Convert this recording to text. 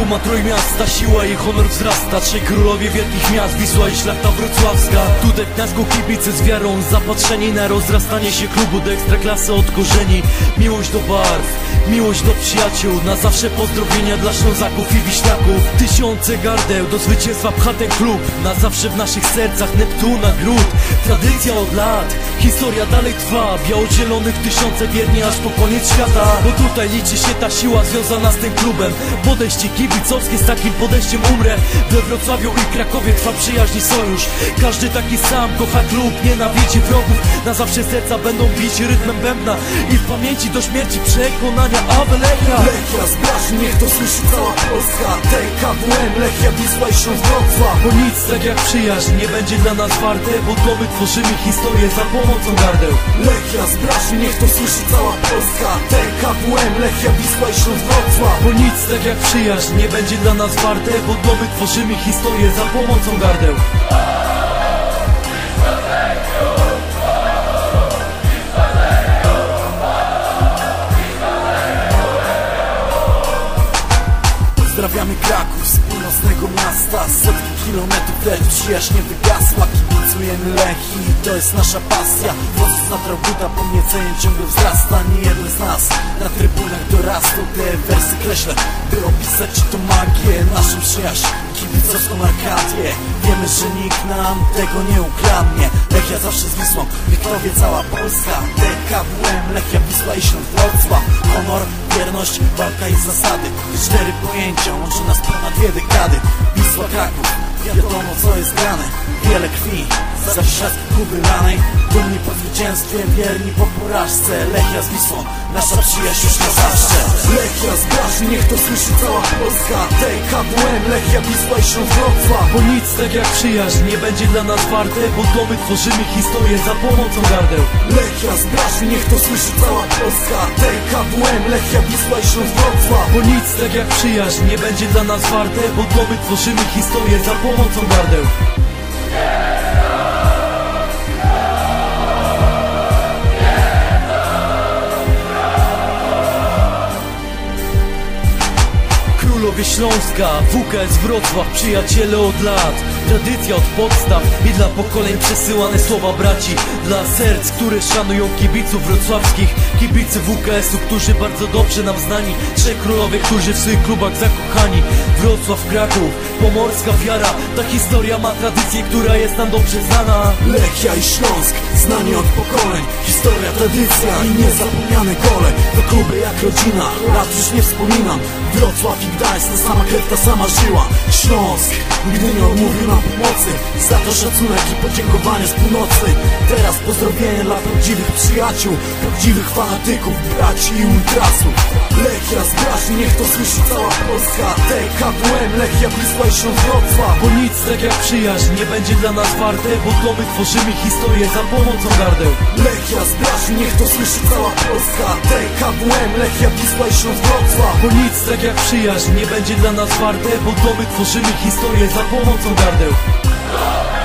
Duma Trójmiasta, siła i honor wzrasta. Trzej królowie wielkich miast, Wisła i Szlachta Wrocławska. Tutaj w Gdańsku kibice z wiarą zapatrzeni na rozrastanie się klubu do ekstraklasy od korzeni. Miłość do barw, miłość do przyjaciół, na zawsze pozdrowienia dla Ślązaków i Wiśniaków. Tysiące gardeł do zwycięstwa pcha ten klub, na zawsze w naszych sercach Neptuna gród. Tradycja od lat, historia dalej trwa, biało-zielonych tysiące wierni aż po koniec świata. Bo tutaj liczy się ta siła związana z tym klubem. Podejście kibicowskie, z takim podejściem umrę. We Wrocławiu i Krakowie trwa przyjaźń i sojusz. Każdy taki sam kocha klub, nienawidzi wrogów. Na zawsze serca będą bić rytmem bębna i w pamięci do śmierci przekonania aby Lechia. Lechia z Braży, niech to słyszy cała Polska. TKWM, Lechia, Wisła i Śląsk Wrocław. Bo nic tak jak przyjaźń nie będzie dla nas warte, bo to my tworzymy historię za pomocą gardeł. Lechia z Braży, niech to słyszy cała Polska. TKWM, Lechia, Wisła i Śląsk Wrocław. Bo nic tak jak przyjaźń nie będzie dla nas warte, bo to my tworzymy historię za pomocą gardeł. Pozdrawiamy Kraków z północnego miasta. Setki kilometrów, lecz przyjaźń nie wygasła. Kibicujemy Lechii, to jest nasza pasja. Włosów na Trabuta, podniecenie ciągle wzrasta. Nie jeden z nas na trybunach dorastał. Te wersy kreślę, by opisać ci to magię. Naszą przyjaźń, kibicowską Arkadię. Wiemy, że nikt nam tego nie ukradnie. Lechia zawsze z Wisłą, Wiktowie cała Polska. TKWM, Lechia, Wisła i Śląsk Wrocław. Honor, wierność, walka i zasady. 4 pojęcia, łączy nas ponad 2 dekady. Wisła, Kraków, wiadomo co jest grane. Wiele krwi, za szatki Kuby lanej. Dumni po zwycięstwie, wierni po porażce. Lechia z Wisłą, nasza przyjaźń już na zawsze. Lechia z Braży, niech to słyszy cała Polska. TKWM, Lechia, Wisła i Śląsk Wrocław. Bo nic tak jak przyjaźń nie będzie dla nas warte, bo to my tworzymy historię za pomocą gardeł. Lechia z Braży, niech to słyszy cała Polska. TKWM, Lechia, Wisła i Śląsk Wrocław. Bo nic tak jak przyjaźń nie będzie dla nas warte, bo to my tworzymy historię za pomocą gardeł. Królowie Śląska, WKS Wrocław, przyjaciele od lat. Tradycja od podstaw i dla pokoleń przesyłane słowa braci. Dla serc, które szanują kibiców wrocławskich. Kibicy WKS-u, którzy bardzo dobrze nam znani. Trzech królowie, którzy w swoich klubach zakochani. Wrocław, Kraków, pomorska wiara. Ta historia ma tradycję, która jest nam dobrze znana. Lechia i Śląsk, znani od pokoleń. Historia, tradycja i niezapomniane gole. To kluby jak rodzina, lat już nie wspominam. Wrocław i Gdańsk, ta sama krew, ta sama żyła. Śląsk nigdy nie odmówił nam pomocy. Za to szacunek i podziękowanie z północy. Teraz pozdrowienie dla prawdziwych przyjaciół, prawdziwych fanatyków, braci i ultrasów. Lechia z Braży, niech to słyszy cała Polska. TKWM, Lechia, Wisła i Śląsk Wrocław. Bo nic tak jak przyjaźń nie będzie dla nas warte, bo to my tworzymy historię za pomocą gardeł. Lechia z Braży, niech to słyszy cała Polska. TKWM, Lechia, Wisła i Śląsk Wrocław. Bo nic tak jak przyjaźń nie będzie dla nas warte, bo to my tworzymy historię za pomocą gardeł.